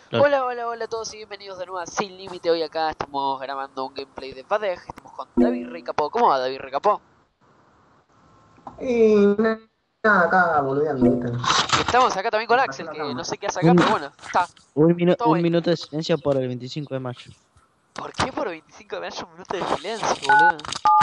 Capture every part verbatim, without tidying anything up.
Lol. Hola, hola, hola a todos y bienvenidos de nuevo a Sin Límite. Hoy acá estamos grabando un gameplay de Badeg. Estamos con David Recapó. ¿Cómo va David Recapó? Y nada, acá boludeando, ¿viste? Y estamos acá también con Me pasó Axel, la que no cama. sé qué hace acá, Un, pero bueno, está. un, minu- Todo un ahí. minuto de silencio por el veinticinco de mayo. ¿Por qué por veinticinco de mayo un minuto de silencio, boludo?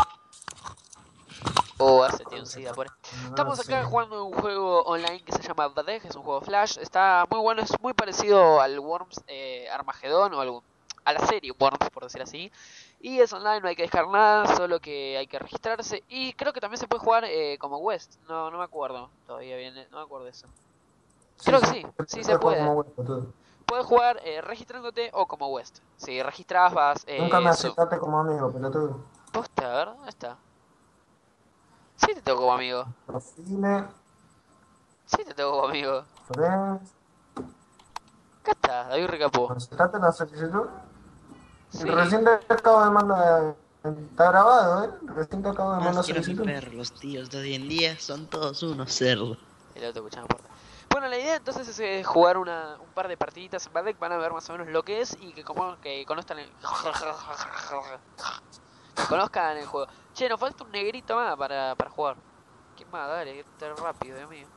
Oh, hace tío un sida por ahí. Estamos acá jugando un juego online que se llama Badeg, es un juego Flash. Está muy bueno, es muy parecido al Worms eh, Armageddon o al, a la serie Worms, por decir así. Y es online, no hay que descargar nada, solo que hay que registrarse. Y creo que también se puede jugar eh, como West. No, no me acuerdo todavía bien, no me acuerdo de eso. Creo que sí, sí se puede. Puedes jugar eh, registrándote o como West. Si registras vas... Nunca Eh, me so- aceptaste como amigo, pelotudo. Posta, a ver, ¿dónde está? Sí te tengo como amigo. Profiles, Sí te tengo como amigo. friends, Acá está, David Recapó. ¿aceptaste la solicitud? Sí. Recién te acabo de mandar... Está grabado, ¿eh? Recién te acabo de mandar Más quiero mi solicitud. perro, los tíos de hoy en día son todos unos cerdos. El auto escuchando puerta. Bueno, la idea entonces es eh, jugar una, un par de partiditas en Badeg. Van a ver más o menos lo que es y que como que conozcan el... que conozcan el juego. Che, nos falta un negrito más para, para jugar. ¿Quién más? Dale, que esté rápido, Dios mío.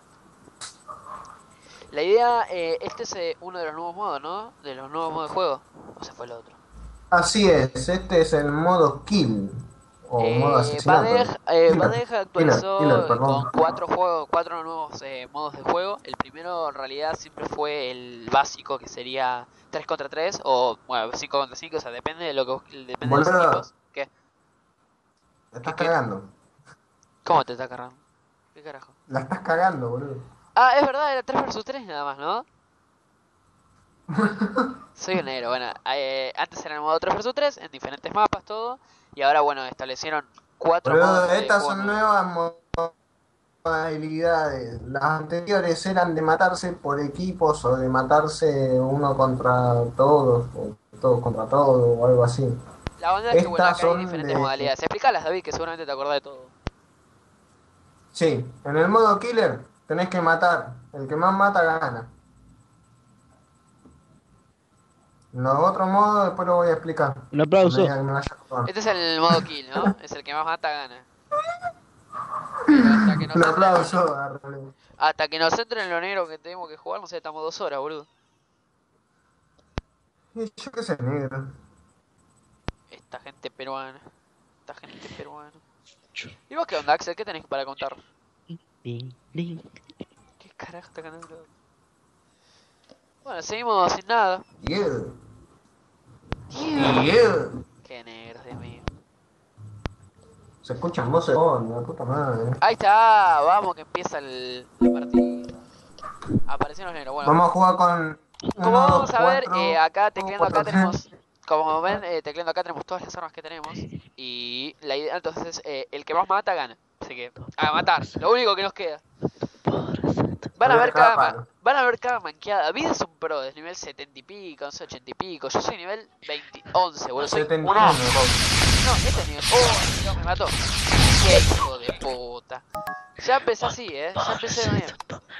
La idea, eh, este es eh, uno de los nuevos modos, ¿no? De los nuevos modos de juego. O se fue el otro. Así es, este es el modo kill. O modo Eh, asesinato. Badeg, eh, Killer, Badeg actualizó killer, killer, eh, perdón. con cuatro juegos, cuatro nuevos eh, modos de juego. El primero en realidad siempre fue el básico, que sería tres contra tres o bueno, cinco contra cinco, o sea, depende de lo que depende de los Boludo. equipos. ¿Qué? La estás ¿Qué, qué? cagando. ¿Cómo te está cargando? ¿Qué carajo? La estás cagando, boludo. Ah, es verdad, era tres versus tres nada más, ¿no? Soy un negro, bueno, eh, antes era el modo tres versus tres, en diferentes mapas, todo. Y ahora, bueno, establecieron cuatro Boludo, modos de estas juego son nuevos. nuevas modalidades. Las anteriores eran de matarse por equipos o de matarse uno contra todos, o todos contra todos, o algo así. La onda es que, bueno, Estas acá hay son diferentes de... modalidades. Explícalas, David, que seguramente te acordás de todo. Sí, en el modo killer tenés que matar. El que más mata gana. En los otros modos después lo voy a explicar. Un aplauso. A medida que me vaya acordando. Este es el modo kill, ¿no? Es el que más mata gana. Pero hasta que nos Un entren, aplauso. Arre. hasta que nos entren en lo negro que tenemos que jugar, no sé, estamos dos horas, boludo. Y yo qué sé, negro. Esta gente peruana. Esta gente peruana. ¿Y vos qué onda, Axel? ¿Qué tenés para contar? Ding, ding. ¿Qué carajo está cantando? Bueno, seguimos sin nada. Yeah. Yeah. Qué negros, Dios mío. Se escuchan voces de fondo, la puta madre. Ahí está, vamos que empieza el, la partida. Aparecieron los negros, bueno. Vamos a jugar con... Como uno, vamos dos, a ver, cuatro, eh, acá dos, tecleando cuatro, acá tres. tenemos, como ven, eh, tecleando acá tenemos todas las armas que tenemos. Y la idea entonces, eh, el que más mata gana. Así que, a matar, lo único que nos queda. Van a ver cada ma- van a ver cada manqueada. David es un pro, es nivel setenta y pico, no sé, ochenta y pico. Yo soy nivel veinte, once, boludo. Soy setenta y uno. uno, No, este es nivel. Oh, Dios, me mató. Qué hijo de puta. Ya empecé así, eh. Ya empecé bien.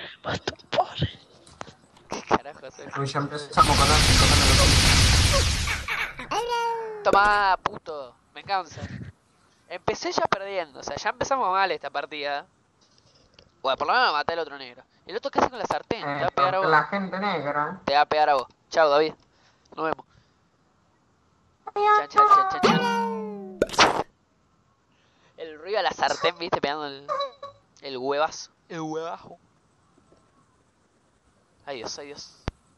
¿Qué carajo haces? pues ya empezamos con con Toma, puto. Me cansa. Empecé ya perdiendo, o sea, ya empezamos mal esta partida. Bueno, por lo menos maté al otro negro. ¿El otro qué hace con la sartén? Te va a pegar a vos. la gente negra. Te va a pegar a vos. Chao, David. Nos vemos. Chan, chan, chan, chan, chan. El ruido de la sartén, viste, pegando el, el huevazo. El huevazo. Adiós, adiós.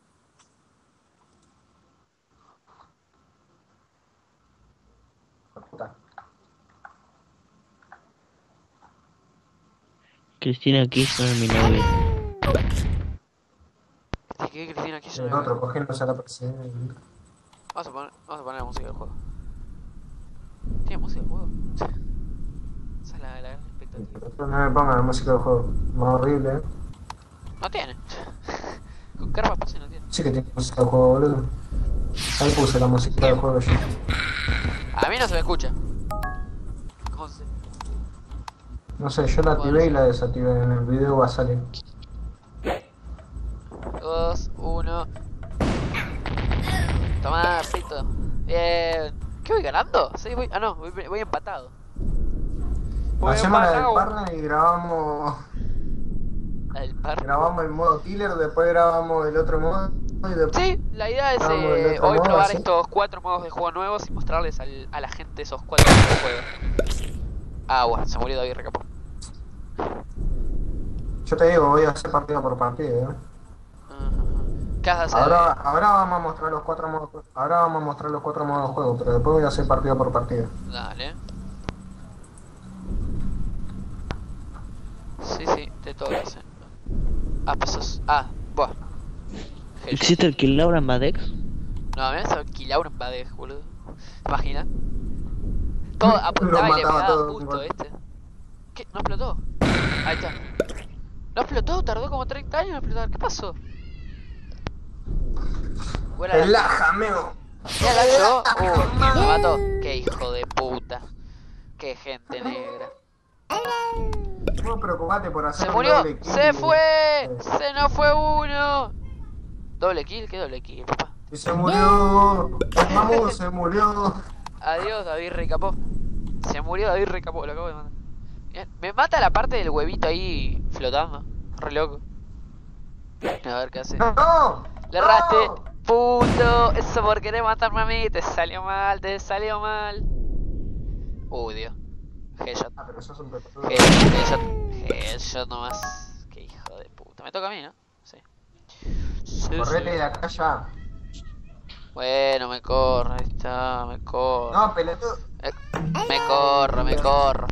Cristina Kirchner, mi novia. ¿Qué, Cristina? ¿Qué hizo? El otro cogiéndose a la presidenta. Vamos a poner, vamos a poner la música del juego. ¿Tiene música del juego? Esa es la, la gran expectativa. Pero no me pongan la música del juego. Más horrible, eh. No tiene. Con carpas pase no tiene. Sí que tiene música del juego, boludo. Ahí puse la música del juego yo. A mí no se me escucha. ¿Cómo se? No sé, yo la activé y la desactivé. En el video va a salir. Dos, uno. Tomá, pito. Bien. ¿Qué voy ganando? Sí, voy... Ah, no, voy, voy empatado. Voy Hacemos la del empatado. partner y grabamos. El par... Grabamos el modo killer, después grabamos el otro modo. Y después... Sí, la idea es Grabamos el eh, otro hoy modo, probar ¿sí? estos cuatro modos de juego nuevos y mostrarles al, a la gente esos cuatro modos de juego. Ah, bueno, se murió David Recapó. Yo te digo, voy a hacer partido por partido, ¿eh? ¿Qué vas a hacer? Ahora, ahora vamos a mostrar los cuatro modos. Ahora vamos a mostrar los cuatro modos de juego, pero después voy a hacer partido por partido. Dale. Sí, sí, te toca hacer. Ah, pues sos... Ah, buah. ¿Existe el Kill Laura en Badex? No, mirá eso, Kilaura en Badej, boludo. ¿Te imaginas? Todo apuntaba Lo y le mataba pegaba todo, justo, igual. ¿viste? ¿Qué? ¿No explotó? Ahí está. ¿No explotó? Tardó como treinta años en explotar. ¿Qué pasó? Buena la... ¡Relájame! ¿Ya la yo? Uh, me mató. Qué hijo de puta. Qué gente negra. No preocupate por hacer ¡Se un murió! doble kill. ¡Se fue! Eh, ¡Se nos fue uno! ¿Doble kill? ¿Qué doble kill, papá? Y se murió. Vamos, se murió. Adiós, David Recapó. Se murió David Recapó, lo acabo de matar. Bien. Me mata la parte del huevito ahí flotando. Re loco. A ver qué hace. ¡No! Le erraste. Puto. Eso por querer matarme a mí. Te salió mal, te salió mal. Uy, Dios. Headshot. Ah, pero eso es un pelotudo. Headshot, headshot. Headshot nomás. Qué hijo de puta. Me toca a mí, ¿no? Sí. Sí, Correte sí. de acá ya. Bueno, me corro. Ahí está, me corro. No, pelotudo. Eh, Me corro, me corro.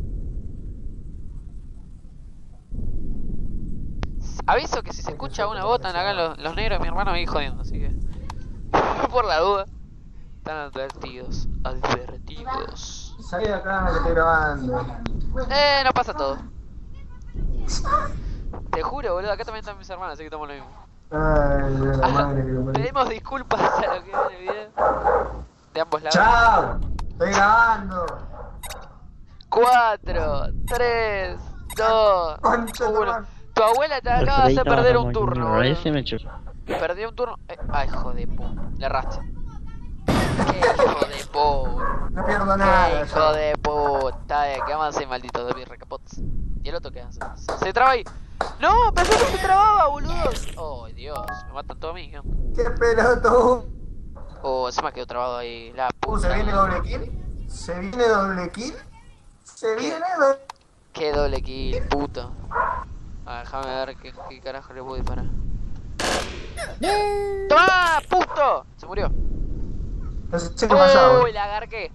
Aviso que si se escucha una bota acá los, los negros de mi hermano me ir jodiendo, así que... Por la duda. Están advertidos, advertidos. Salí de acá que estoy grabando. Eh, no pasa todo. Te juro, boludo, acá también están mis hermanos, así que estamos lo mismo. Ay, la Ah, madre que lo parió. pedimos disculpas a lo que ve el video. De ambos lados. ¡Chao! ¡Estoy grabando! cuatro, tres, dos, Concha de tu uno. madre. Tu abuela te acaba de hacer perder un turno, boludo. Ese me chocó. Perdió un turno. Eh, ay, hijo de puta. Le erraste. Qué hijo de puta. No pierdo Qué nada. hijo yo. de puta. Eh, ¿qué vamos a hacer, maldito David Recapots? ¿Y el otro qué hace? Se traba ahí. No, pensé que se trababa, boludo. Oh, Dios. Me matan todo a mí. ¿Qué? ¡Qué pelotudo! Oh, se me quedó trabado ahí. La Uh, ¿se puta. viene doble kill? ¿Se viene doble kill? ¿Se viene doble Qué doble kill, puto. A ver, déjame ver qué, qué carajo le puedo disparar. ¡Toma, puto! Se murió. No sé qué pasó. Uy, la agarqué.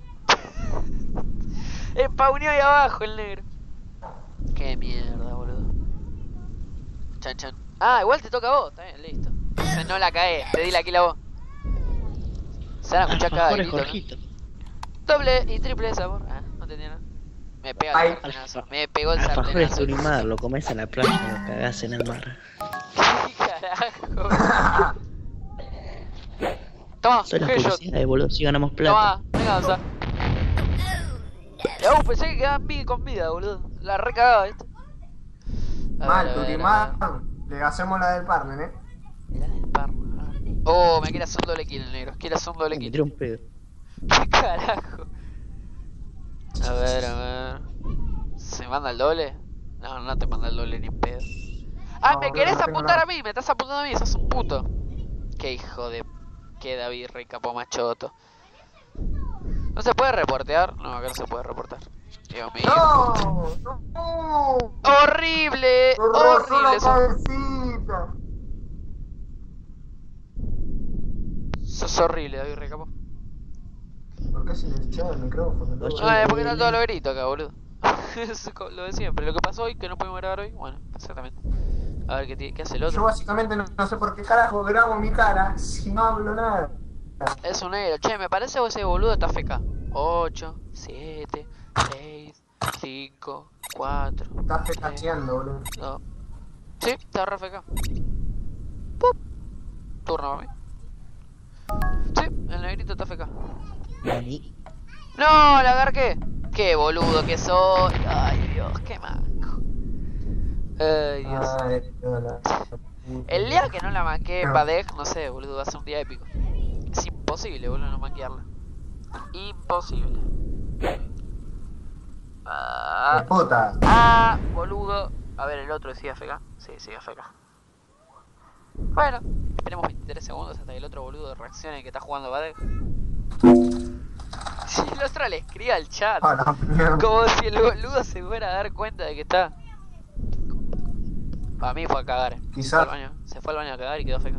Spawneó ahí abajo el negro. Qué mierda, boludo. Chan, chan. Ah, igual te toca a vos, está bien, listo. No la caes, te di la kill a vos. Se van a escuchar cada Alfajores grito, ¿no? Jorgito. Doble y triple de sabor. Ah, no entendía nada. Me pega el Ay. sartenazo. Me pegó el Alfajores sartenazo. Turimar, lo comes en la playa y lo cagás en el mar. Carajo. Toma, Son las headshot. publicidades, boludo, si ganamos plata. Toma, venganza. Uh, pensé que quedaban vi- con vida, boludo. La recagaba, ¿viste? A Mal, ver, a ver, Turimar. a ver. Le hacemos la del partner, eh. La del parma. a ver. Oh, me quiere hacer un doble kill el negro. Quiere hacer un doble Me kill. tiré un pedo. ¿Qué carajo? A ver, a ver. ¿Se manda el doble? No, no te manda el doble ni en pedo. Ah, No, me boludo, querés no tengo apuntar nada. a mí, me estás apuntando a mí, sos un puto. Qué hijo de... Qué David Recapo machoto. ¿No se puede reportear? No, acá no se puede reportar. Dios mío. ¡No! ¡No! ¡Horrible! ¡Me rozó la ¡Horrible! Sos, cabecita! sos horrible, David Recapo. ¿Por qué silenciado el micrófono? Ocho. No, es porque no todo lo grito acá, boludo. Es co- lo de siempre. Lo que pasó hoy, que no pudimos grabar hoy, bueno, exactamente. A ver qué, ti- qué hace el Yo otro. básicamente no, no sé por qué carajo grabo mi cara si no hablo nada. Es un negro. Che, me parece que ese boludo está F K. ocho, siete, seis, cinco, cuatro, Estás fecacheando, boludo. dos. Sí, está re F K. Pup. Turno para mí. Sí, el negrito está F K. Vení. ¡No! ¡La agarqué! ¡Qué boludo que soy! ¡Ay, Dios! ¡Qué manco! ¡Ay, Dios! Ay, hola. El día que no la manqué en Badeg, no sé, boludo, va a ser un día épico. Es imposible. imposible, boludo, no manquearla. Imposible. Ah, ¡Qué puta! ah, boludo. A ver, el otro decía F K. Sí, sí, F K. Bueno, esperemos veintitrés segundos hasta que el otro boludo reaccione que está jugando Badek. Si el otro le escribe al chat, A la mierda. como si el boludo se fuera a dar cuenta de que está. Para mí fue a cagar. Quizás. Se fue al baño, se fue al baño a cagar y quedó F K.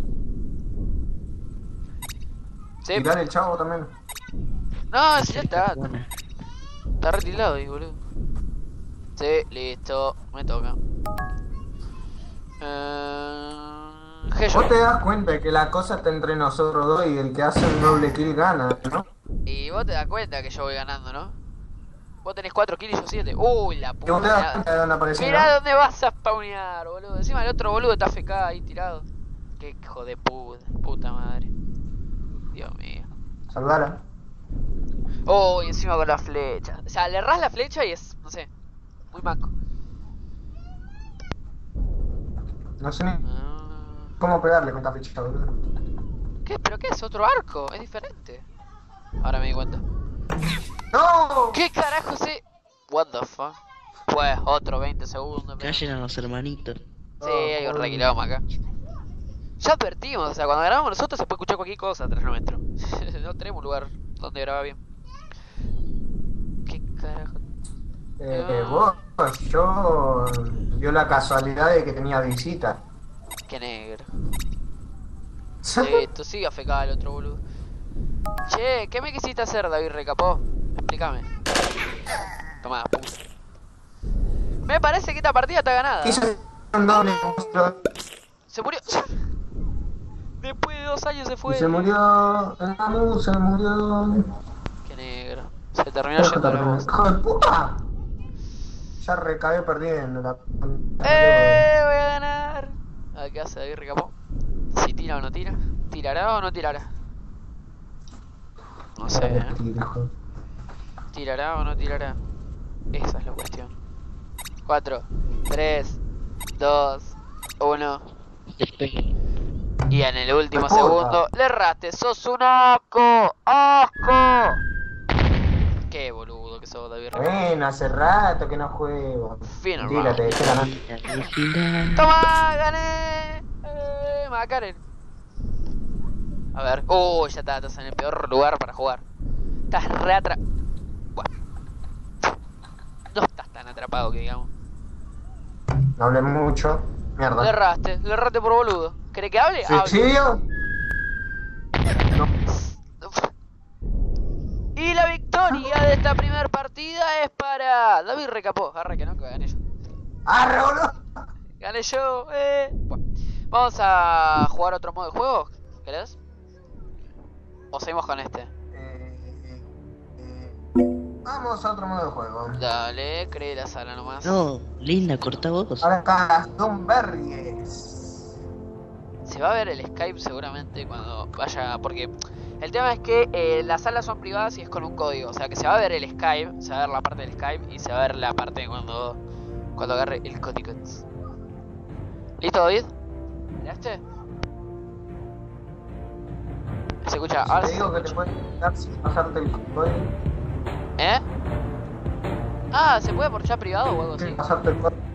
Sí. Tirar el chavo también. No, si ya está. Buena. Está retirado ahí, boludo. Sí, listo. Me toca. Eh... Heyo. Vos te das cuenta de que la cosa está entre nosotros dos y el que hace un doble kill gana, ¿no? Y vos te das cuenta que yo voy ganando, ¿no? Vos tenés cuatro kills y yo siete. Uy, la Y vos te das puta. cuenta de dónde apareció, Mirá ¿no? dónde vas a spawnear, boludo. Encima el otro boludo está F K ahí tirado. Qué hijo de puta. Puta madre. Dios mío. Saludala. Oh, y encima con la flecha. O sea, le errás la flecha y es, no sé, muy manco. No sé ni Ah. cómo pegarle con esta ficha, boludo. ¿Qué? ¿Pero qué es? ¿Otro arco? Es diferente. Ahora me di cuenta. ¡No! ¿Qué carajo se...? What the fuck? Pues otro veinte segundos. pero- Callen a los hermanitos. Sí, hay un re quilombo acá. Ya advertimos, o sea, cuando grabamos nosotros se puede escuchar cualquier cosa atrás nuestro. No tenemos un lugar donde grabar bien. ¿Qué carajo? Eh, eh, vos, yo... dio la casualidad de que tenía visita. Qué negro. Listo, sigue F K el otro boludo. Che, ¿qué me quisiste hacer, David Recapó? Explícame. Tomá, pum. Me parece que esta partida está ganada. Hice un doble monstruo Se murió. Después de dos años se y fue. se murió... El Namu se murió... Qué negro. Se terminó yendo la voz. ¡Hijo de puta! Ya recagué perdiendo la... ¡Eh! Voy a ganar. A ver qué hace David Recapó. Si tira o no tira. ¿Tirará o no tirará? No sé, ¿eh? ¿Tirará o no tirará? Esa es la cuestión. cuatro, tres, dos, uno. Y en el último Puta. segundo le erraste. ¡Sos un asco! ¡Asco! Qué boludo que sos, David Recapó. Bueno, hace rato que no juego. Final Mentira, te round. dejé ganar. Al final. ¡Toma! ¡Gané! ¡Eh! ¡Macaren! A ver. ¡Oh! Ya está, estás en el peor lugar para jugar. Estás re atra... Buah. No estás tan atrapado que digamos. No hablé mucho. Le Mierda. erraste, le erraste por boludo. ¿Querés que hable? Hable. ¿Suicidio? No. Y la victoria de esta primera partida es para David Recapó. Arre que no, que gané yo. ¡Arre, boludo! Gané yo, eh. Bueno, vamos a jugar otro modo de juego. ¿Querés? ¿O seguimos con este? Eh, eh, eh, Vamos a otro modo de juego. Dale, cree la sala nomás. No, linda, corta vos. Ahora acá Gastón Verries. Se va a ver el Skype seguramente cuando vaya, porque el tema es que eh, las salas son privadas y es con un código, o sea que se va a ver el Skype, se va a ver la parte del Skype y se va a ver la parte cuando cuando agarre el código. ¿Listo, David? ¿Miraste? Se escucha, Si ahora te sí se digo que te escucha. puedes dar sin pasarte el código. ¿Eh? Ah, ¿se puede por chat privado o algo así? Sin pasarte el código.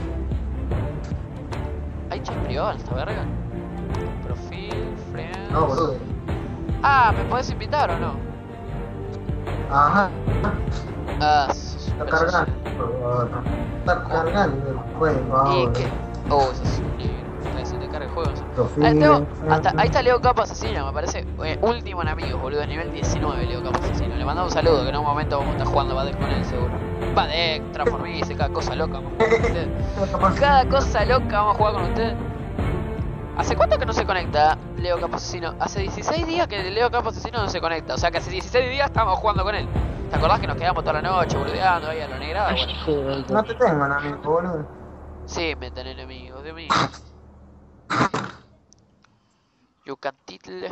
¿Hay chat privado en esta verga? Profil, friends... No, boludo. Ah, ¿me podés invitar o no? Ajá. Ah, sos- Está eso sí. cargando. Está cargando el juego ¿Y ahora. qué? Oh, eso es un libro. Se te carga el juego. Eso. Profil, Ahí, tengo- friends. hasta, ahí está Leo Capo Asesino, me parece. eh, último en amigos, boludo. Nivel diecinueve, Leo Capo Asesino. Le mandamos un saludo, que en un momento vamos a estar jugando Badek con él, seguro. Badek, Transformice, cada cosa loca vamos a jugar con ustedes. Cada cosa loca vamos a jugar con ustedes. ¿Hace cuánto que no se conecta Leo Capo Asesino? Hace dieciséis días que Leo Capo Asesino no se conecta. O sea que hace dieciséis días estábamos jugando con él. ¿Te acordás que nos quedamos toda la noche boludeando ahí a lo negrado? Ay, Bueno. hijo de- No te tengo, amigo, boludo. Sí, me tenés enemigos, Dios mío. You can title.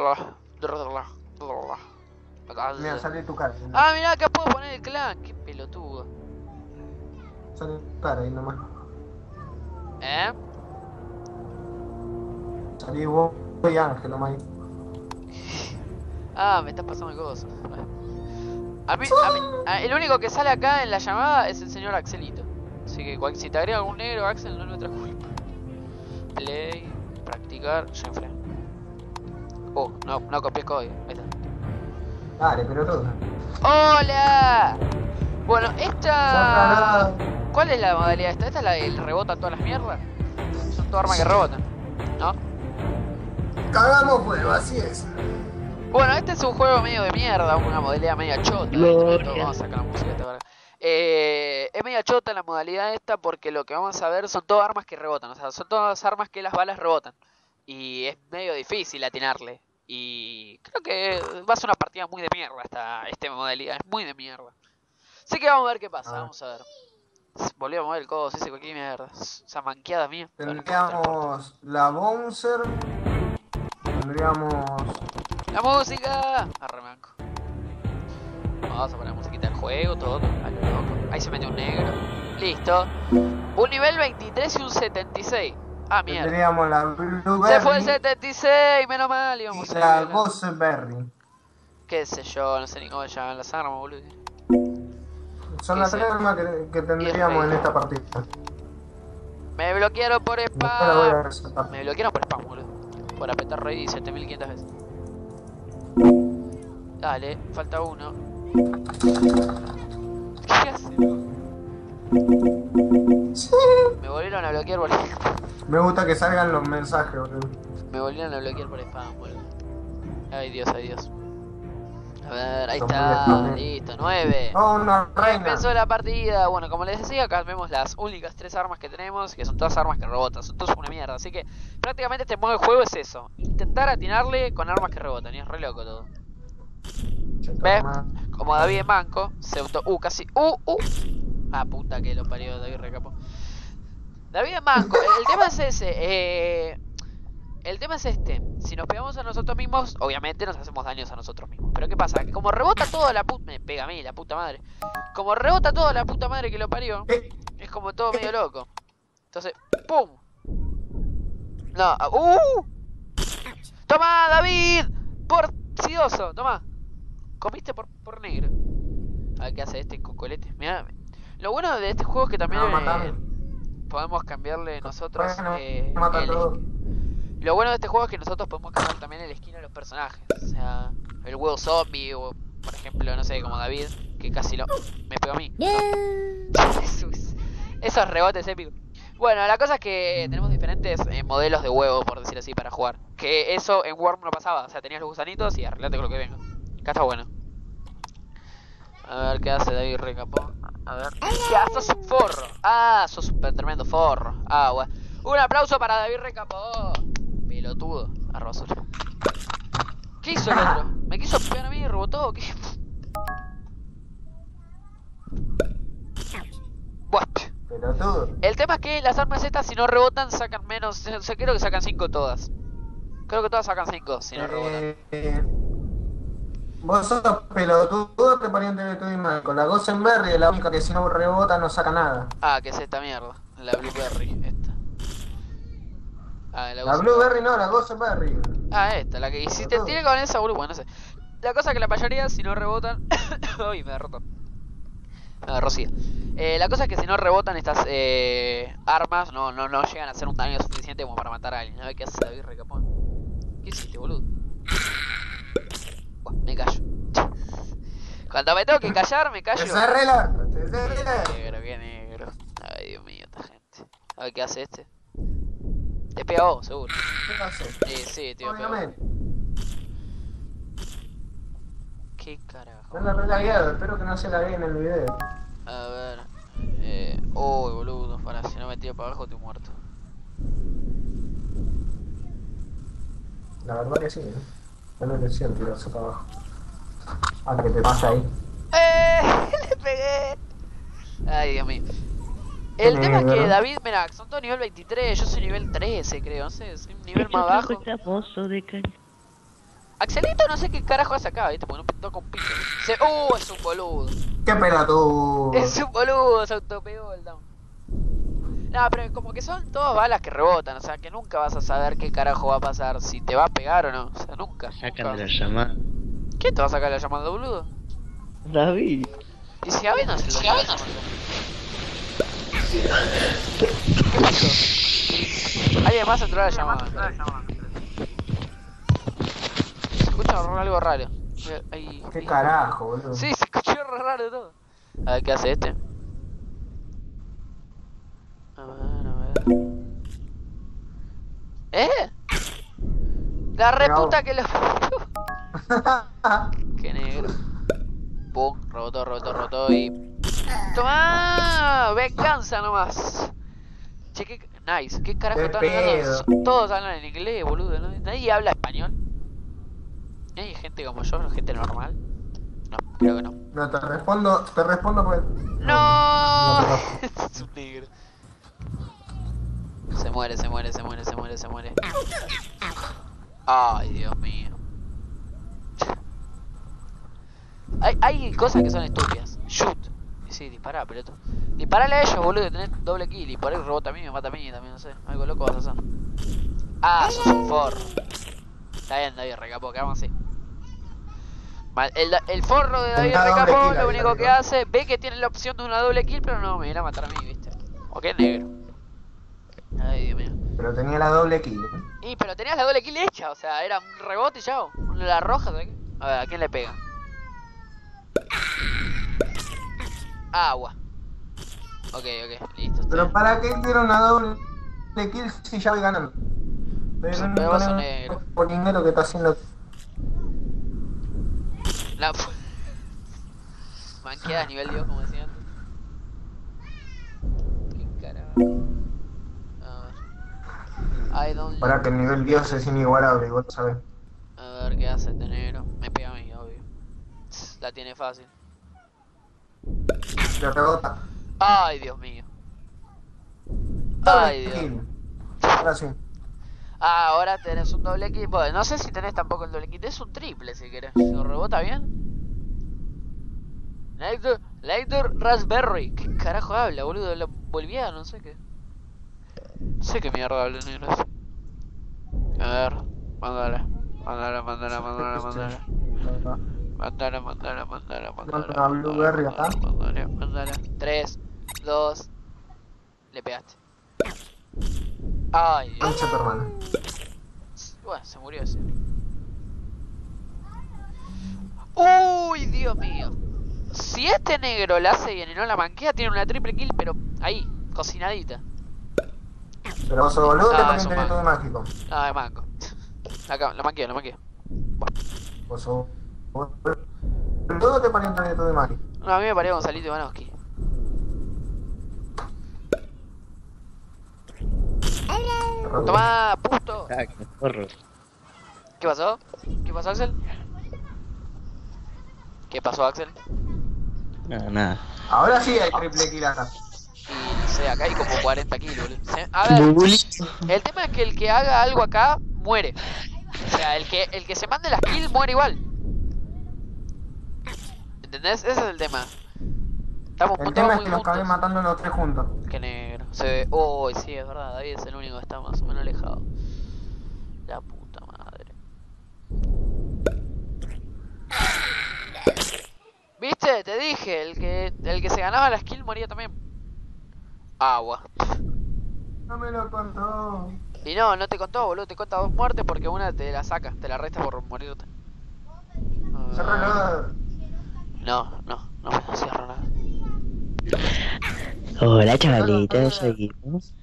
Mira, sale tu cara. Ah, mirá, acá puedo poner el clan. Qué pelotudo. Sale tu cara ahí nomás. ¿Eh? Salí vos y Ángel nomás ahí. Ah, me estás pasando cosas. A mí, a mí, a- el único que sale acá en la llamada es el señor Axelito. Así que cual- si te agrega algún negro, Axel, no es nuestra culpa. Play, practicar, Shenframe. Oh, no, no copié código. Ahí está. Dale, pelotudo. ¡Hola! Bueno, Ya esta... está. ¿Cuál es la modalidad esta? ¿Esta es la del rebotan todas las mierdas? Son todas armas que rebotan, ¿no? Cagamos fuego, así es. Bueno, este es un juego medio de mierda, una modalidad media chota. Gloria. Vamos a sacar la música esta para acá. Eh, es media chota la modalidad esta porque lo que vamos a ver son todas armas que rebotan. O sea, son todas armas que las balas rebotan. Y es medio difícil atinarle. Y creo que va a ser una partida muy de mierda esta, esta modalidad. Es muy de mierda. Así que vamos a ver qué pasa, Ah. vamos a ver. Volví a mover el codo, ese cualquier mierda. Esa manqueada mía. Tendríamos la Bouncer. Tendríamos. ¡La música! Arremanco. Vamos a poner musiquita del juego, todo. A lo loco. Ahí se mete un negro. Listo. Un nivel veintitrés y un setenta y seis. Ah, mierda. Tendríamos la Blueberry. Se fue el setenta y seis, menos mal. Y Íbamos a la ver. Gooseberry. Qué sé yo, no sé ni cómo se llaman las armas, boludo. Son las Sí, tres sí. armas que, que tendríamos en esta partida. Me bloquearon por Después la voy a spam. resaltar. Me bloquearon por spam, boludo. Por apretar raid siete mil quinientas veces. Dale, falta uno. ¿Qué hace? Sí. Me volvieron a bloquear por Me gusta que salgan los mensajes, boludo. Me volvieron a bloquear por spam, boludo. Ay Dios, ay Dios. A ver, ahí Son muy está, spam, eh. listo, nueve. Oh, una reina. Empezó la partida. Bueno, como les decía, acá vemos las únicas tres armas que tenemos, que son todas armas que rebotan, son todas una mierda. Así que prácticamente este modo de juego es eso: intentar atinarle con armas que rebotan. Y es re loco todo. ¿Ves? Como David es manco, se auto... Uh, casi... Uh, uh. Ah, puta que lo parió, David recapó. David es manco. El, el tema es ese. Eh... El tema es este. Si nos pegamos a nosotros mismos, obviamente nos hacemos daños a nosotros mismos. Pero ¿qué pasa? Que como rebota toda la puta... Me pega a mí, la puta madre. Como rebota toda la puta madre que lo parió, es como todo medio loco. Entonces, ¡pum! No, ¡uh! ¡Toma, David! ¡Porcioso! ¡Toma! Comiste por, por negro. A ver qué hace este cocolete. Mirá. Lo bueno de este juego es que también No, eh, matame. podemos cambiarle nosotros Bueno, eh, mata el- todo. Lo bueno de este juego es que nosotros podemos cambiar también el skin de los personajes. O sea, el huevo zombie o, por ejemplo, no sé, como David, que casi lo... Me pegó a mí. Jesús. Esos rebotes épicos. Bueno, la cosa es que tenemos diferentes eh, modelos de huevo, por decir así, para jugar. Que eso en Worm no pasaba. O sea, tenías los gusanitos y arreglate con lo que venga. Acá está bueno. A ver qué hace David Recapó. A ver. Ya, sos un forro. Ah, sos un tremendo forro. Ah, bueno. Un aplauso para David Recapó. Pelotudo. Arroba azul. ¿Qué hizo el otro? ¿Me quiso pegar a mí y rebotó o qué? Buah. Pelotudo. El tema es que las armas estas, si no rebotan, sacan menos. O sea, creo que sacan cinco todas. Creo que todas sacan cinco si no rebotan. Eh, eh, vos sos pelotudo, te pariente de tu mal. Con la Gooseberry es la única que si no rebota no saca nada. Ah, que es esta mierda. La Blueberry, esta. Ah, la, La uso. Blueberry no, la Gooseberry. Ah, esta, la que si te tiene con esa, boludo, bueno, no sé. La cosa es que la mayoría, si no rebotan. Uy, me derrotó. Me agarró sida. Eh, la cosa es que si no rebotan estas eh, armas, no, no, no llegan a hacer un daño suficiente como para matar a alguien. A ver qué hace David Recapón. ¿Qué hiciste, boludo? Buah, me callo. Cuando me tengo que callar, me callo. Te cerré la. Te cerré la. Qué negro, qué negro. Ay, Dios mío, esta gente. A ver qué hace este. Te pega a vos, seguro. ¿Qué hace? Sí, sí, tío. Obviamente. ¿Qué carajo? No la relagueado, espero que no se la vea en el video. A ver. Eh. Uy, boludo, para, si no me tiro para abajo estoy muerto. La verdad que sí, ¿eh? No me decían tirarse para abajo. Ah, que te pasa ahí. ¡Eh! ¡Le pegué! Ay, Dios mío. El Qué tema es que negro. David, mira, son todos nivel veintitrés, yo soy nivel trece, creo, no sé, soy un nivel Es que más otro bajo. juega pozo de caña. Axelito no sé qué carajo hace acá, ¿viste? Porque no pintó con pito. Se... ¡Uh! Es un boludo. ¡Qué pelotudo! Es un boludo, se autopegó el down. No, pero como que son todas balas que rebotan, o sea, que nunca vas a saber qué carajo va a pasar, si te va a pegar o no, o sea, nunca. Sacan nunca de la vas a- llamada. ¿Quién te va a sacar la llamada, boludo? David. Y si a mí no se lo está llamando. ¿Qué pasó? Alguien más entró a la llamada. Se escucha algo raro. Ahí, ¿Qué ahí. carajo, boludo? Sí, se escuchó re raro todo. A ver, ¿qué hace este? A ver, a ver. ¿Eh? La reputa que lo... Qué negro. Pum, rebotó, rebotó, rebotó y... ¡Toma! ¡Venganza nomás! Che, qué... Nice. ¿Qué carajo Qué están hablando? pedo. Todos hablan en inglés, boludo, ¿no? Nadie habla español. ¿Hay gente como yo? ¿Gente normal? No, creo que no. No, te respondo, te respondo pues. ¡No! No, no, Es un negro. Se muere, se muere, se muere, se muere, se muere. Ay, Dios mío. Hay, hay cosas que son estúpidas. Shoot. Sí, dispara, peloto. Disparale a ellos, boludo, tenés doble kill. Y por ahí rebota a mí, me mata a mí también, no sé. Algo loco vas a hacer. Ah, sos un forro. Está bien, David Recapó, quedamos así. Mal. El, el forro de David Tenía doble Recapó kill, lo ahí, único amigo. que hace, ve que tiene la opción de una doble kill, pero no me irá a matar a mí, viste. O que es negro. Ay, Dios mío. pero tenía la doble kill. ¿eh? Y pero tenías la doble kill hecha, o sea, era un rebote y ya. La roja, ¿sabes qué? A ver, ¿a quién le pega? Agua. Ok, ok, listo. Pero Estoy... ¿para qué quiero una doble kill si ya voy ganando? Pero Pero no vos sos no- negro. por dinero que está haciendo. La... Manqueada a nivel Dios, como decía antes. ¿Qué carajo? A ver. I don't... Para que el nivel Dios es inigualable, vos lo sabés. A ver qué hace este negro. Me pega a mí, obvio. La tiene fácil. Le rebota. Ay, Dios mío. Doble Ay, Dios. kill. Ahora sí. Ah, ahora tenés un doble kill. Bueno, no sé si tenés tampoco el doble kill. Es un triple si querés. ¿Lo rebota bien? Later, later Raspberry. ¿Qué carajo habla, boludo? ¿Lo boliviano? No sé qué. No sé qué mierda habla el negro ese. A ver, mándala. Mándala, mándala, mándala, mándala. Mándala, mándala, mándala, mándala. Manda una Blueberry acá. Mándala, mándala. tres, dos. Le pegaste. Ay, Dios. Concha tu hermano. Bueno, se murió ese. Uy, Dios mío. Si este negro la hace bien y no la manquea, tiene una triple kill, pero ahí, cocinadita. Pero vos sos boludo, Ah, te pones es un un todo mágico. Ah, de manco. Acá, la manquea, la manquea. Bueno. Vos sos boludo, te pones un todo mágico. No, a mí me pareció Gonzalito Ivanovski. Tomá, puto. Ah, qué porro. ¿Qué pasó? ¿Qué pasó, Axel? ¿Qué pasó, Axel? No, nada. Ahora sí hay triple kill acá. Y no sé, acá hay como cuarenta kilos, boludo. Se- A ver, Bubulito. el tema es que el que haga algo acá muere. O sea, el que, el que se mande las kills muere igual. ¿Entendés? Ese es el tema. Estamos El todos tema es muy que los acabé juntos. matando los tres juntos. Qué negro. Se ve. Oh, sí, es verdad. David es el único que está más o menos alejado. La puta madre. ¿Viste? Te dije, el que el que se ganaba la skill moría también. Agua. No me lo contó. Y no, no te contó, boludo. Te cuenta dos muertes porque una te la saca, te la resta por morirte. Cerralo. No, no, no me cierro nada. Hola chavalitos, seguimos.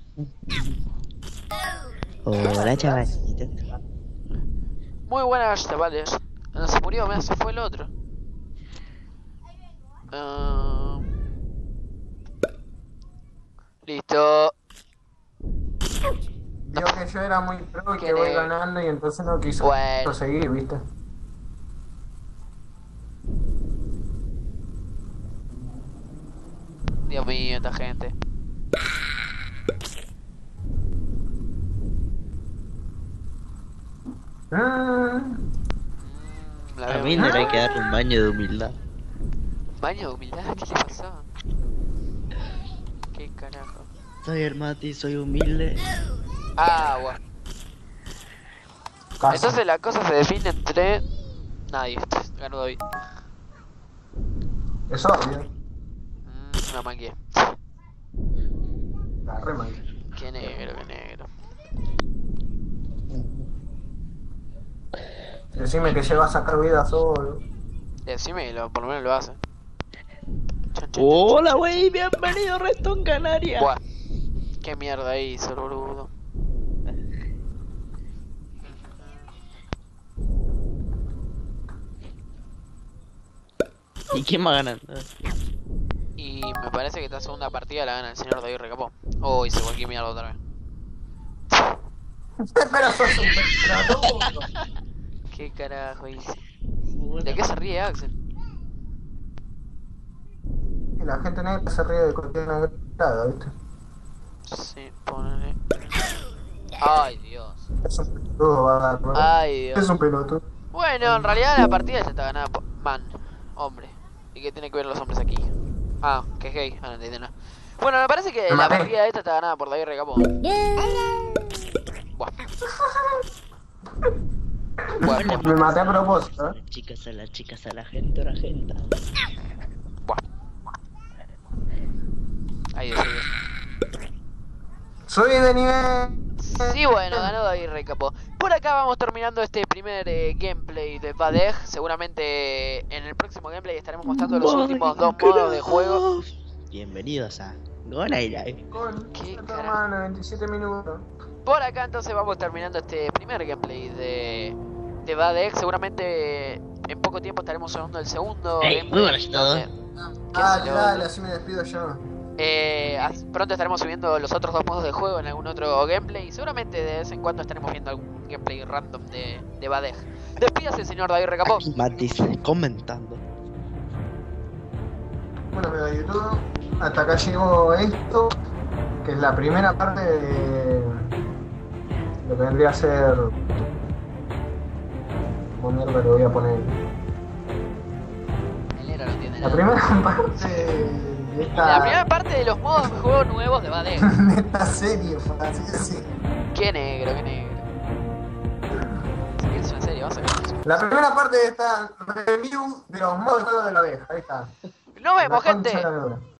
Hola chavalitos. Muy buenas, chavales. No se murió, me se fue el otro. Uh... Listo. Vio que yo era muy pro y Qué que voy negro. ganando y entonces no quiso Bueno. seguir, ¿viste? Dios mío, esta gente. Ah, Mm, la A veo mí muy- no hay que darle un baño de humildad. Baño de humildad, ¿qué le pasó? ¿Qué carajo? Soy el Mati, soy humilde. Agua. casi. Entonces la cosa se define entre Nadie. Ganó David. Es obvio. Mm, una manqué. La re mal. Qué negro, qué negro. Decime que lleva a sacar vida solo. Decime que lo, por lo menos lo hace. Chan, chan, chan, Hola, chan, wey, bienvenido Redstone Canaria. Buah. Qué mierda hizo el boludo. ¿Y quién va ganando? Y me parece que esta segunda partida la gana el señor David Recapó. Oh, hice cualquier mierda otra vez. Pero sos un pelotudo. ¿Qué carajo hice? ¿De qué se ríe Axel? Y la gente negra se ríe de cualquier negrada, ¿viste? Sí, ponele. Ay, Dios. Es un pelotudo, bárbaro. Ay, Dios. Es un pelotudo. Bueno, en realidad la partida ya está ganada por man, hombre. ¿Y qué tiene que ver los hombres aquí? Ah, que es gay. Ah, no entendí nada. Bueno, me parece que Me la maté. partida esta está ganada por David Recapó. Buah. Buah, buah, Me maté a propósito, ¿eh? Las chicas a las chicas a la gente a la gente. buah. Ay, Dios mío. Soy de nivel. Sí, bueno, ganó David Recapó. Por acá vamos terminando este primer eh, gameplay de Badeg. Seguramente en el próximo gameplay estaremos mostrando los últimos dos modos de juego. Bienvenidos a Gona Live. Con ¿Qué tu carajo? hermano, veintisiete minutos. Por acá entonces vamos terminando este primer gameplay de, de Badeg. Seguramente en poco tiempo estaremos sonando el segundo Hey, gameplay. muy buenas a todos. donde- ¿Qué Dale, sé yo? dale, así me despido yo. Eh, as- pronto estaremos subiendo los otros dos modos de juego en algún otro gameplay. Y seguramente de vez en cuando estaremos viendo algún gameplay random de, de Badeg. Despídase, señor David Recapó. Aquí Matis comentando. Bueno, amigo de YouTube, hasta acá llegó esto, que es la primera parte de lo que vendría a ser. ¿Cómo mierda lo voy a poner? El negro no entiende La nada. primera parte de esta, La primera parte de los modos de juego nuevos de Badeg. de esta serie, por así decir. Qué negro, qué negro. ¿Es en serio? ¿Vas a ver eso? La primera parte de esta review de los modos de juego de la abeja, ahí está. Nos vemos, La concha gente. de la lora.